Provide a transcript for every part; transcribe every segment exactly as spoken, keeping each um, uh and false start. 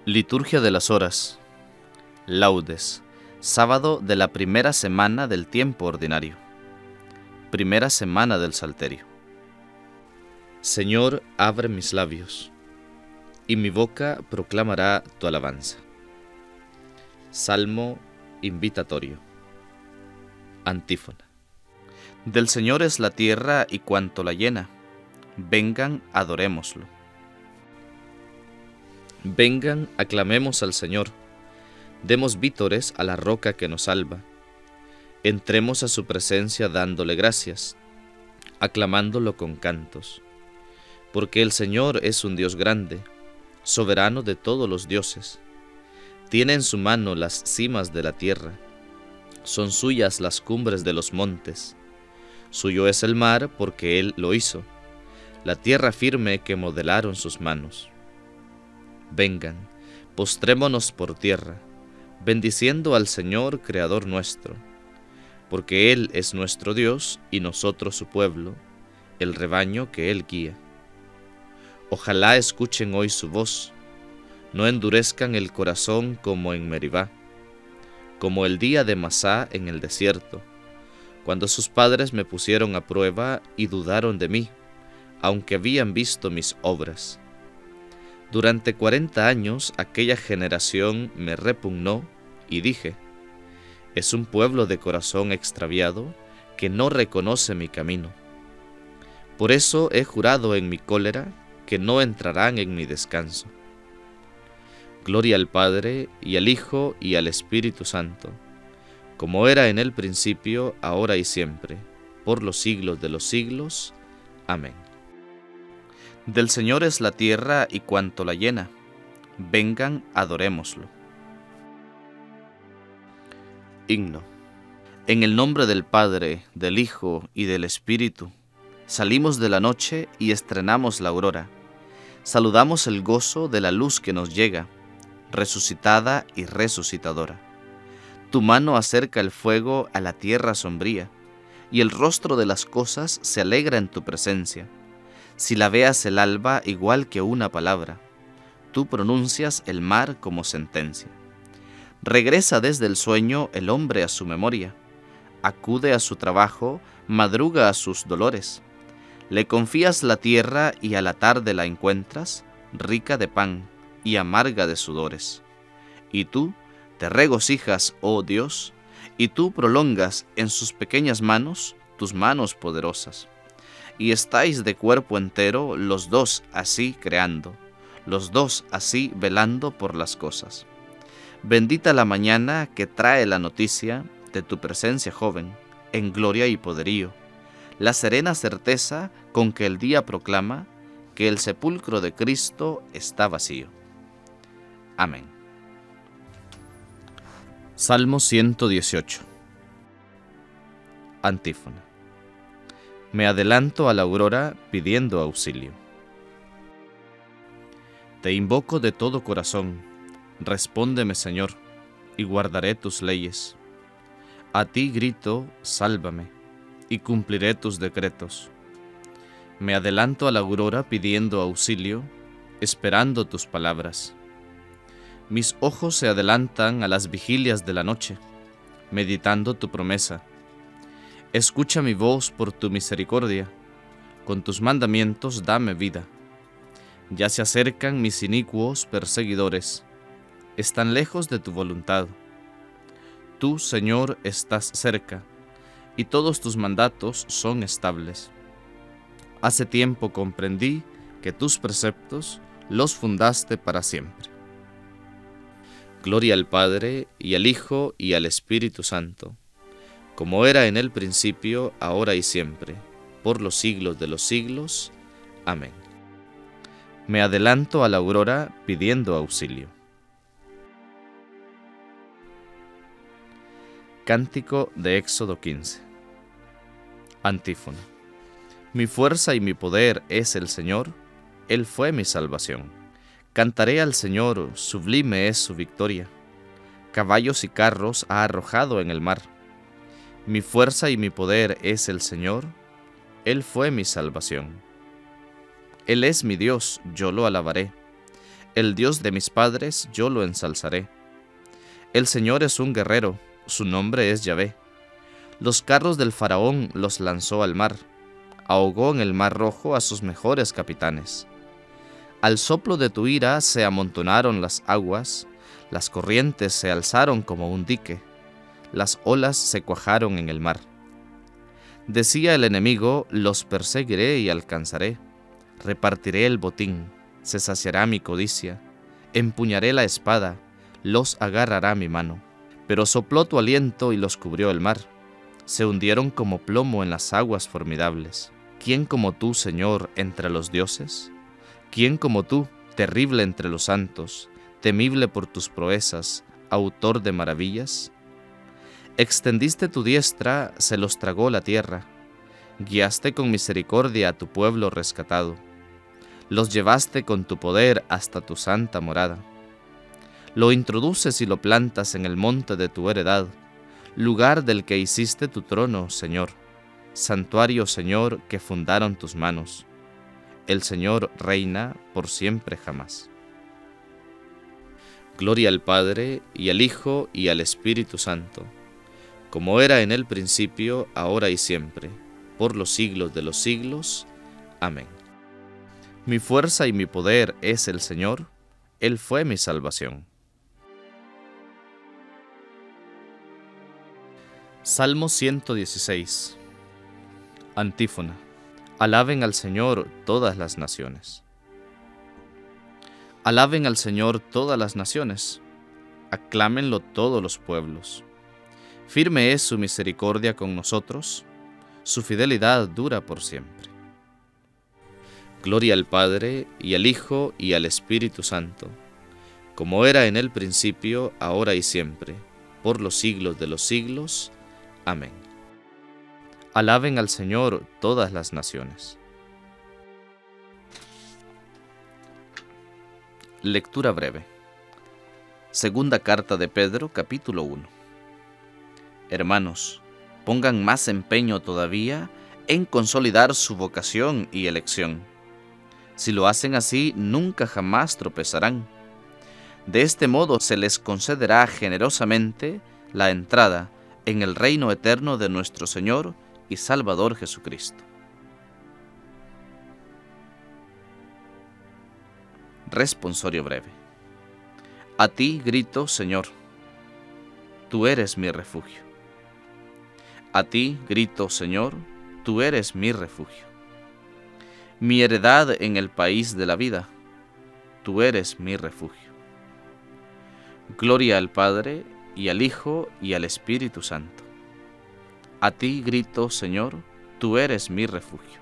Liturgia de las Horas. Laudes. Sábado de la primera semana del tiempo ordinario. Primera semana del Salterio. Señor, abre mis labios, y mi boca proclamará tu alabanza. Salmo invitatorio. Antífona. Del Señor es la tierra y cuanto la llena. Vengan, adorémoslo. Vengan, aclamemos al Señor. Demos vítores a la roca que nos salva. Entremos a su presencia dándole gracias, aclamándolo con cantos. Porque el Señor es un Dios grande, soberano de todos los dioses. Tiene en su mano las cimas de la tierra, son suyas las cumbres de los montes. Suyo es el mar porque Él lo hizo, la tierra firme que modelaron sus manos. Vengan, postrémonos por tierra, bendiciendo al Señor, Creador nuestro, porque Él es nuestro Dios y nosotros su pueblo, el rebaño que Él guía. Ojalá escuchen hoy su voz, no endurezcan el corazón como en Meribá, como el día de Masá en el desierto, cuando sus padres me pusieron a prueba y dudaron de mí, aunque habían visto mis obras. Durante cuarenta años aquella generación me repugnó y dije, es un pueblo de corazón extraviado que no reconoce mi camino. Por eso he jurado en mi cólera que no entrarán en mi descanso. Gloria al Padre, y al Hijo, y al Espíritu Santo, como era en el principio, ahora y siempre, por los siglos de los siglos. Amén. Del Señor es la tierra y cuanto la llena. Vengan, adorémoslo. Himno. En el nombre del Padre, del Hijo y del Espíritu, salimos de la noche y estrenamos la aurora. Saludamos el gozo de la luz que nos llega, resucitada y resucitadora. Tu mano acerca el fuego a la tierra sombría, y el rostro de las cosas se alegra en tu presencia. Si la veas el alba igual que una palabra, tú pronuncias el mar como sentencia. Regresa desde el sueño el hombre a su memoria, acude a su trabajo, madruga a sus dolores. Le confías la tierra y a la tarde la encuentras, rica de pan y amarga de sudores. Y tú te regocijas, oh Dios, y tú prolongas en sus pequeñas manos tus manos poderosas. Y estáis de cuerpo entero los dos así creando, los dos así velando por las cosas. Bendita la mañana que trae la noticia de tu presencia joven, en gloria y poderío, la serena certeza con que el día proclama que el sepulcro de Cristo está vacío. Amén. Salmo ciento dieciocho. Antífona. Me adelanto a la aurora pidiendo auxilio. Te invoco de todo corazón, respóndeme, Señor, y guardaré tus leyes. A ti grito, sálvame, y cumpliré tus decretos. Me adelanto a la aurora pidiendo auxilio, esperando tus palabras. Mis ojos se adelantan a las vigilias de la noche, meditando tu promesa. Escucha mi voz por tu misericordia, con tus mandamientos dame vida. Ya se acercan mis inicuos perseguidores, están lejos de tu voluntad. Tú, Señor, estás cerca, y todos tus mandatos son estables. Hace tiempo comprendí que tus preceptos los fundaste para siempre. Gloria al Padre, y al Hijo, y al Espíritu Santo, como era en el principio, ahora y siempre, por los siglos de los siglos. Amén. Me adelanto a la aurora pidiendo auxilio. Cántico de Éxodo quince. Antífona. Mi fuerza y mi poder es el Señor, Él fue mi salvación. Cantaré al Señor, sublime es su victoria. Caballos y carros ha arrojado en el mar. Mi fuerza y mi poder es el Señor, Él fue mi salvación. Él es mi Dios, yo lo alabaré. El Dios de mis padres yo lo ensalzaré. El Señor es un guerrero, su nombre es Yahvé. Los carros del faraón los lanzó al mar, ahogó en el mar rojo a sus mejores capitanes. Al soplo de tu ira se amontonaron las aguas, las corrientes se alzaron como un dique, las olas se cuajaron en el mar. Decía el enemigo, los perseguiré y alcanzaré, repartiré el botín, se saciará mi codicia, empuñaré la espada, los agarrará mi mano. Pero sopló tu aliento y los cubrió el mar, se hundieron como plomo en las aguas formidables. ¿Quién como tú, Señor, entre los dioses? ¿Quién como tú, terrible entre los santos, temible por tus proezas, autor de maravillas? Extendiste tu diestra, se los tragó la tierra, guiaste con misericordia a tu pueblo rescatado, los llevaste con tu poder hasta tu santa morada. Lo introduces y lo plantas en el monte de tu heredad, lugar del que hiciste tu trono, Señor, santuario, Señor, que fundaron tus manos. El Señor reina por siempre jamás. Gloria al Padre, y al Hijo, y al Espíritu Santo, como era en el principio, ahora y siempre, por los siglos de los siglos. Amén. Mi fuerza y mi poder es el Señor, Él fue mi salvación. Salmo ciento dieciséis. Antífona. Alaben al Señor todas las naciones. Alaben al Señor todas las naciones, aclámenlo todos los pueblos. Firme es su misericordia con nosotros, su fidelidad dura por siempre. Gloria al Padre, y al Hijo, y al Espíritu Santo, como era en el principio, ahora y siempre, por los siglos de los siglos. Amén. Alaben al Señor todas las naciones. Lectura breve. Segunda carta de Pedro, capítulo uno. Hermanos, pongan más empeño todavía en consolidar su vocación y elección. Si lo hacen así, nunca jamás tropezarán. De este modo se les concederá generosamente la entrada en el reino eterno de nuestro Señor y Salvador Jesucristo. Responsorio breve. A ti grito, Señor, tú eres mi refugio. A ti grito, Señor, tú eres mi refugio. Mi heredad en el país de la vida, tú eres mi refugio. Gloria al Padre, y al Hijo, y al Espíritu Santo. A ti grito, Señor, tú eres mi refugio.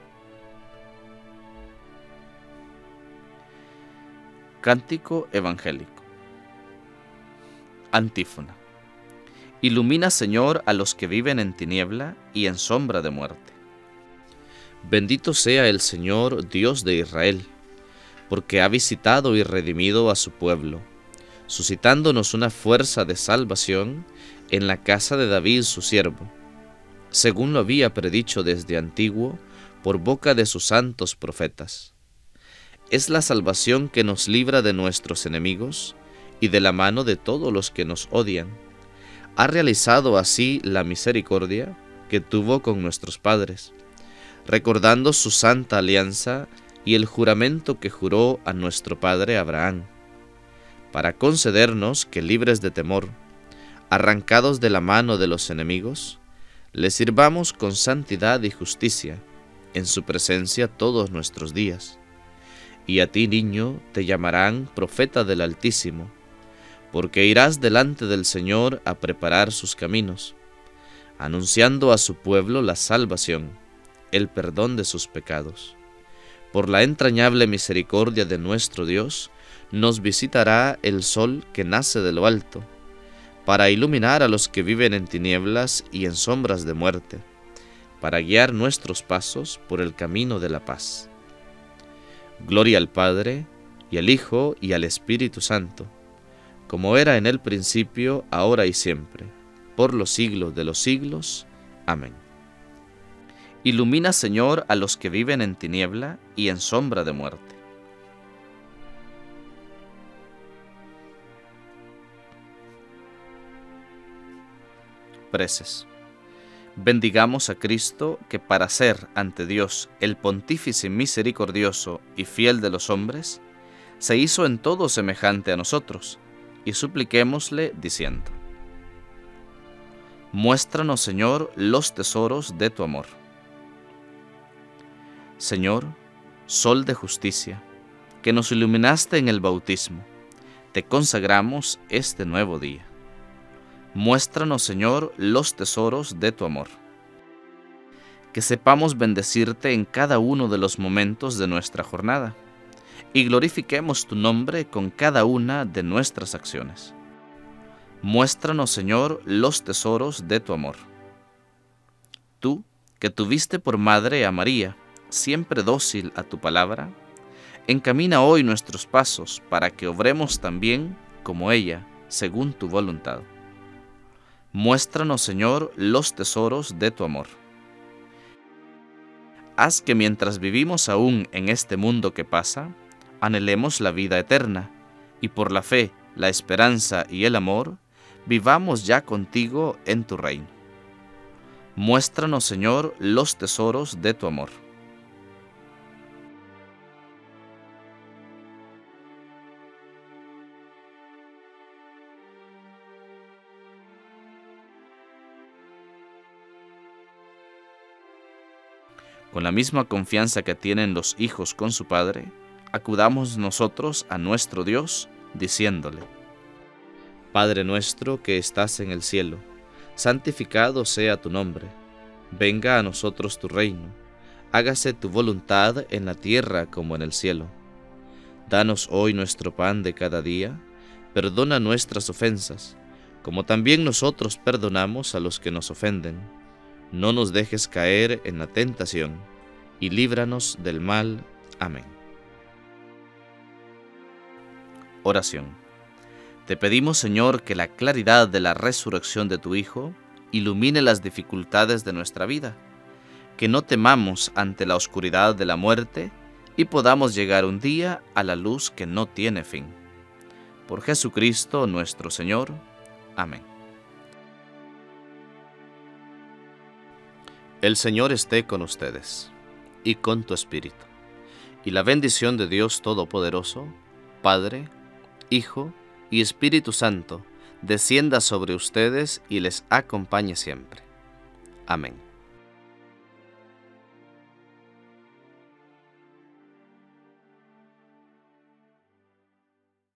Cántico evangélico. Antífona. Ilumina, Señor, a los que viven en tiniebla y en sombra de muerte. Bendito sea el Señor, Dios de Israel, porque ha visitado y redimido a su pueblo, suscitándonos una fuerza de salvación en la casa de David su siervo, según lo había predicho desde antiguo por boca de sus santos profetas. Es la salvación que nos libra de nuestros enemigos y de la mano de todos los que nos odian. Ha realizado así la misericordia que tuvo con nuestros padres, recordando su santa alianza y el juramento que juró a nuestro padre Abraham, para concedernos que, libres de temor, arrancados de la mano de los enemigos, le sirvamos con santidad y justicia en su presencia todos nuestros días. Y a ti, niño, te llamarán profeta del Altísimo, porque irás delante del Señor a preparar sus caminos, anunciando a su pueblo la salvación, el perdón de sus pecados. Por la entrañable misericordia de nuestro Dios, nos visitará el sol que nace de lo alto, para iluminar a los que viven en tinieblas y en sombras de muerte, para guiar nuestros pasos por el camino de la paz. Gloria al Padre, y al Hijo, y al Espíritu Santo, como era en el principio, ahora y siempre, por los siglos de los siglos. Amén. Ilumina, Señor, a los que viven en tiniebla y en sombra de muerte. Preces. Bendigamos a Cristo, que para ser ante Dios el Pontífice misericordioso y fiel de los hombres, se hizo en todo semejante a nosotros, y supliquémosle diciendo: Muéstranos, Señor, los tesoros de tu amor. Señor, Sol de justicia, que nos iluminaste en el bautismo, te consagramos este nuevo día. Muéstranos, Señor, los tesoros de tu amor. Que sepamos bendecirte en cada uno de los momentos de nuestra jornada, y glorifiquemos tu nombre con cada una de nuestras acciones. Muéstranos, Señor, los tesoros de tu amor. Tú, que tuviste por madre a María, siempre dócil a tu palabra, encamina hoy nuestros pasos para que obremos también como ella, según tu voluntad. Muéstranos, Señor, los tesoros de tu amor. Haz que mientras vivimos aún en este mundo que pasa, anhelemos la vida eterna, y por la fe, la esperanza y el amor, vivamos ya contigo en tu reino. Muéstranos, Señor, los tesoros de tu amor. Con la misma confianza que tienen los hijos con su padre, acudamos nosotros a nuestro Dios, diciéndole: Padre nuestro que estás en el cielo, santificado sea tu nombre. Venga a nosotros tu reino. Hágase tu voluntad en la tierra como en el cielo. Danos hoy nuestro pan de cada día. Perdona nuestras ofensas, como también nosotros perdonamos a los que nos ofenden. No nos dejes caer en la tentación, y líbranos del mal. Amén. Oración. Te pedimos, Señor, que la claridad de la resurrección de tu Hijo ilumine las dificultades de nuestra vida, que no temamos ante la oscuridad de la muerte y podamos llegar un día a la luz que no tiene fin. Por Jesucristo nuestro Señor. Amén. El Señor esté con ustedes, y con tu espíritu, y la bendición de Dios Todopoderoso, Padre, Hijo y Espíritu Santo, descienda sobre ustedes y les acompañe siempre. Amén.